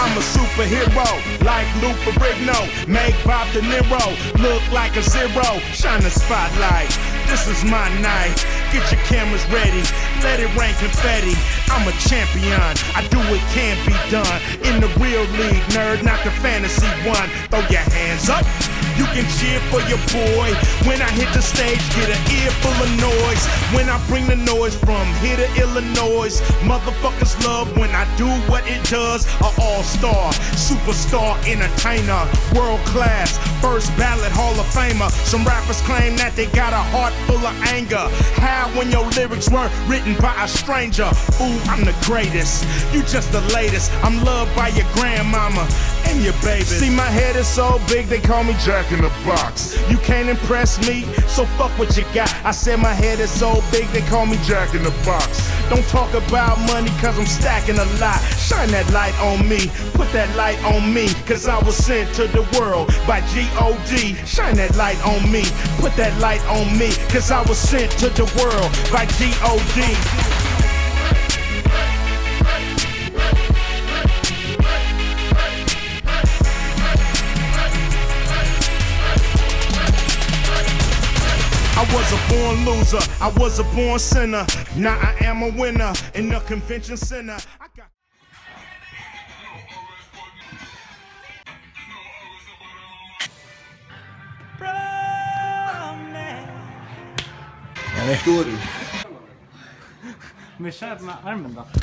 I'm a superhero, like Lou Ferrigno. Make Bob De Niro look like a zero. Shine the spotlight, this is my night. Get your cameras ready, let it rain confetti. I'm a champion, I do what can't be done. In the real league, nerd, not the fantasy one. Throw your hands up, you can cheer for your boy. When I hit the stage, get an ear full of noise. When I bring the noise from here to Illinois, motherfuckers love when I do what it does. A all-star, superstar, entertainer, world class, first ballot Hall of Famer. Some rappers claim that they got a heart full of anger. How when your lyrics weren't written by a stranger? Ooh, I'm the greatest, you just the latest. I'm loved by your grandmama and your baby. See, my head is so big they call me Jack in the Box. You can't impress me, so fuck what you got. I said my head is so big they call me Jack in the Box. Don't talk about money cause I'm stacking a lot. Shine that light on me, put that light on me, cause I was sent to the world by G.O.D. Shine that light on me, put that light on me, cause I was sent to the world by G.O.D. I was a born loser, I was a born sinner. Now I am a winner in the convention center. Jag står du. Men kör med armen då.